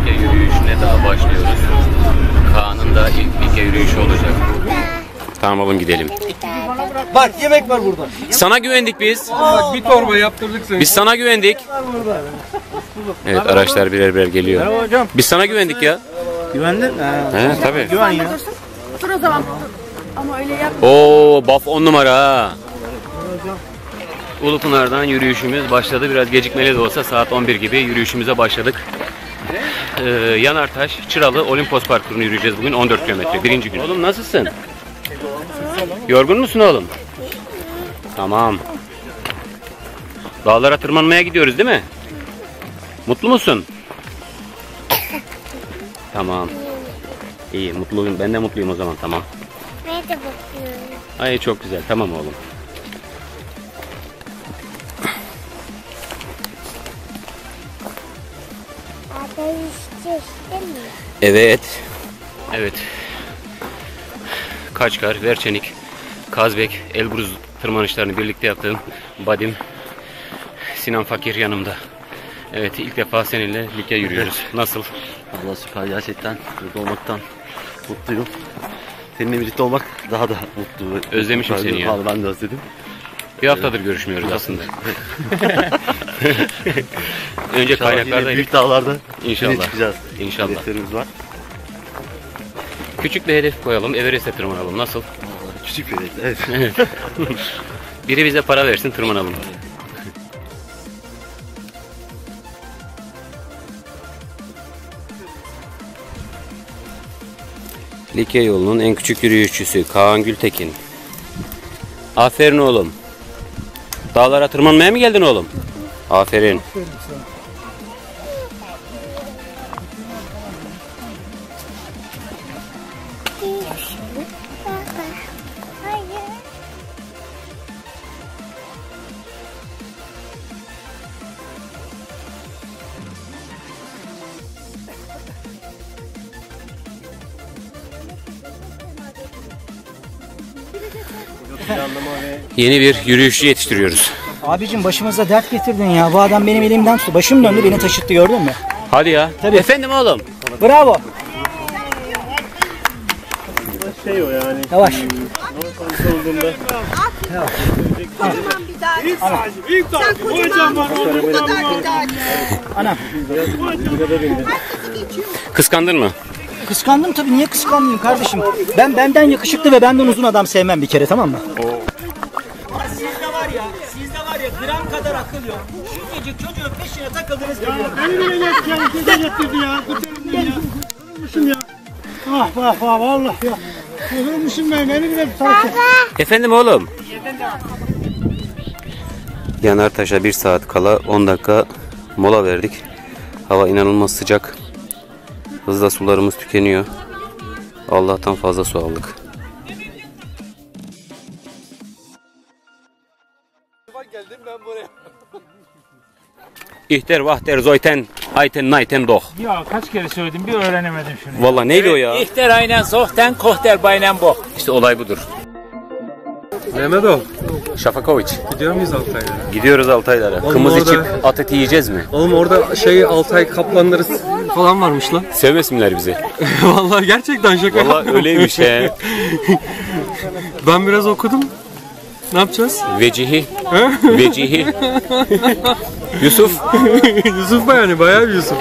Likya yürüyüşüne daha başlıyoruz. Kaan'ın da ilk Likya yürüyüşü olacak. Tamam oğlum gidelim. Bak yemek var burada. Sana güvendik biz. Bak bir torba yaptırdık seni. Biz sana güvendik. Evet araçlar birer birer geliyor. Merhaba hocam. Biz sana güvendik ya. Güvendin? He tabii. Güven ya. Dur o zaman. Ama öyle yap. Oo baf 10 numara ha. Ulupınar'dan yürüyüşümüz başladı. Biraz gecikmeli de olsa saat 11 gibi yürüyüşümüze başladık. Yanartaş, Çıralı, Olimpos parkurunu yürüyeceğiz bugün 14 kilometre. Birinci gün. Oğlum nasılsın? Yorgun musun oğlum? Tamam. Dağlara tırmanmaya gidiyoruz değil mi? Mutlu musun? Tamam. İyi mutluyum. Ben de mutluyum o zaman tamam. Ben de bakıyorum. Ay çok güzel. Tamam oğlum. Abi işte mi? Evet. Evet. Kaçkar, Verçenik, Kazbek, Elbruz tırmanışlarını birlikte yaptığım Badim, Sinan Fakir yanımda. Evet ilk defa seninle Likya yürüyoruz. Nasıl? Allah süper gerçekten burada olmaktan mutluyum. Seninle birlikte olmak daha da mutlu. Özlemişim seni ya. Ben de özledim. Bir haftadır görüşmüyoruz aslında. Önce kaynaklarda büyük dağlarda İnşallah. çıkacağız. İnşallah. Hedeflerimiz var. Küçük bir hedef koyalım. Everest'e tırmanalım. Nasıl? Küçük bir hedef. Evet. Biri bize para versin tırmanalım. Likya yolunun en küçük yürüyüşçüsü Kaan Gültekin. Aferin oğlum. Dağlara tırmanmaya mı geldin oğlum? Aferin. Baba. Hayır. Yeni bir yürüyüşçü yetiştiriyoruz. Abicim başımıza dert getirdin ya. Bu adam benim elimden tuttu. Başım döndü beni taşıttı gördün mü? Hadi ya. Tabii. Efendim oğlum. Bravo. Şey o yani. Yavaş. Olduğunda. Kocaman bir daha. Büyük Sen kocaman bu kadar bir daha. Anam. Kıskandın mı? Kıskandım tabii. Niye kıskanmayayım kardeşim? Ben benden yakışıklı ve benden uzun adam sevmem bir kere tamam mı? Sizde var ya, gram kadar akıl yok. Şuncacık çocuğun peşine takıldınız geliyor. Beni bile getirdi ya. Kurtarın ya. Kurtarmışım ya. Ah vah vah vallahi ya. Kurtarmışım ben. Beni bile tutarken. Efendim oğlum. Yanartaş'a 1 saat kala 10 dakika mola verdik. Hava inanılmaz sıcak. Hızla sularımız tükeniyor. Allah'tan fazla su aldık. Geldim ben buraya. İhter vahter zoyten hayten nayten doh. Ya kaç kere söyledim bir öğrenemedim şunu. Vallahi neydi o ya? İhter aynen sohten kohter baynen bok. İşte olay budur. Mehmet o. Şafakoviç. Gidiyor muyuz Altay'la? Gidiyoruz Altaylara. Kımız orada- içip at eti yiyeceğiz mi? Oğlum orada Altay kaplanları falan varmış lan. Sevmesinler bizi. Vallahi gerçekten şaka Vallahi yapmıyorum. öyleymiş he. Ben biraz okudum. Ne yapacağız? Vecihi. Vecihi. Yusuf. Yusuf yani bayağı bir Yusuf.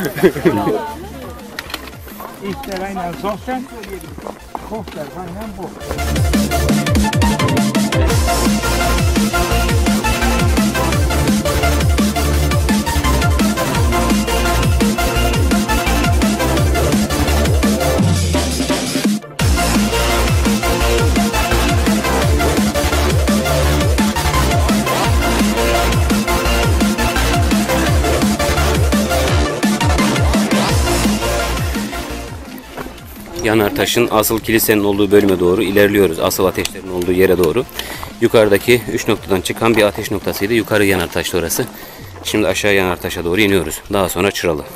İhter aynen sohten kohter baynen bok. Yanartaş'ın asıl kilisenin olduğu bölüme doğru ilerliyoruz. Asıl ateşlerin olduğu yere doğru. Yukarıdaki 3 noktadan çıkan bir ateş noktasıydı. Yukarı Yanartaş'tı orası. Şimdi aşağı Yanartaş'a doğru iniyoruz. Daha sonra Çıralı.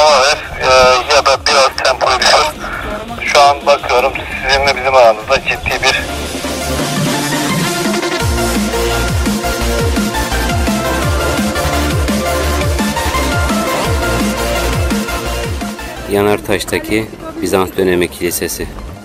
mola ver ya da biraz tempoyu düşür. Şu an bakıyorum sizinle bizim aramızda ciddi bir Yanartaş'taki Bizans dönemi kilisesi.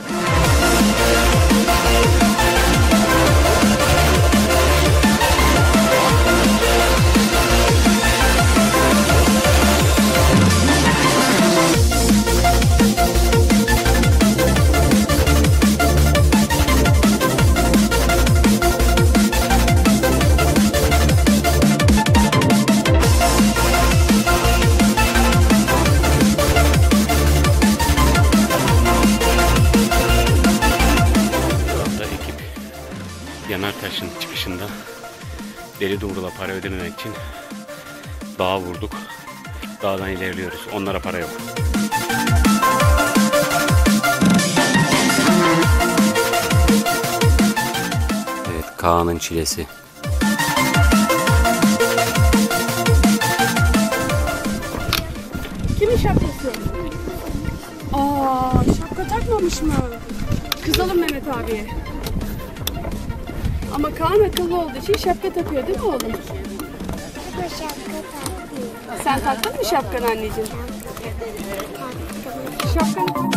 Yanartaş'ın çıkışında Deli Dumrul'a para ödememek için dağa vurduk. Dağdan ilerliyoruz. Onlara para yok. Evet, Kaan'ın çilesi. Kimin şapkası? Aa, şapka takmamış mı? Kızalım Mehmet abiye. Ama Kaan akıllı olduğu için şapka takıyor değil mi oğlum? Bu şapka takıyor. Sen taktın mı şapkanı anneciğim? Şapkanı...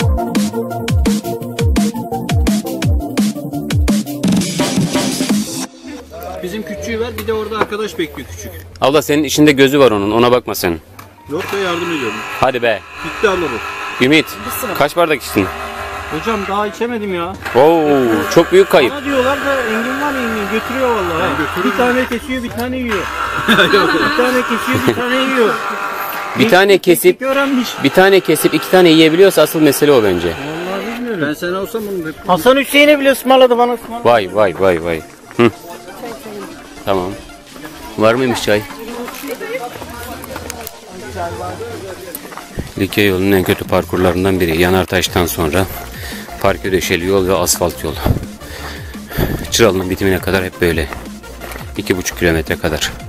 Bizim küçüğü ver, bir de orada arkadaş bekliyor küçük. Abla senin içinde gözü var onun. Ona bakma sen. Yok da yardım ediyorum. Hadi be. Bitti abla bu. Ümit. Kaç bardak içtin? Hocam daha içemedim ya. Oo, çok büyük kayıp. Bana diyorlar da Engin var Engin götürüyor vallahi. Bir tane kesiyor bir tane yiyor. Bir tane kesiyor bir tane yiyor. Bir tane kesip Öğrenmiş. bir tane kesip iki tane yiyebiliyorsa asıl mesele o bence. Vallahi bilmiyorum. Ben sen olsam bunu hep... Hasan Hüseyin'e bile ısmarladı bana ısmarladı. Vay vay vay vay. Hı. Tamam. Var mıymış çay? Likya yolunun en kötü parkurlarından biri. Yanartaş'tan sonra parke döşeli yol ve asfalt yol. Çıralı'nın bitimine kadar hep böyle. 2,5 kilometre kadar.